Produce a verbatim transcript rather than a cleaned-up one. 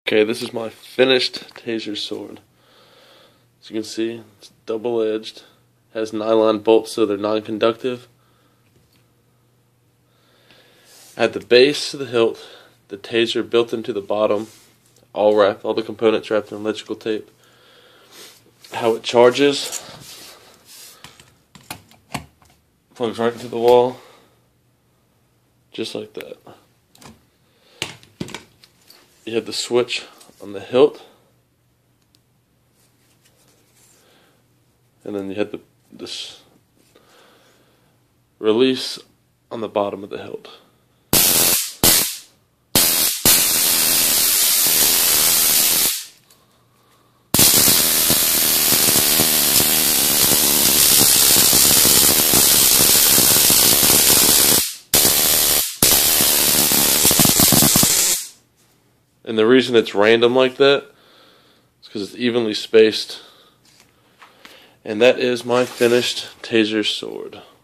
Okay, this is my finished Taser sword. As you can see, it's double-edged, has nylon bolts so they're non-conductive. At the base of the hilt, the Taser built into the bottom, all wrapped, all the components wrapped in electrical tape. How it charges, plugs right into the wall, just like that. You have the switch on the hilt, and then you have the this release on the bottom of the hilt. And the reason it's random like that is because it's evenly spaced. And that is my finished Taser sword.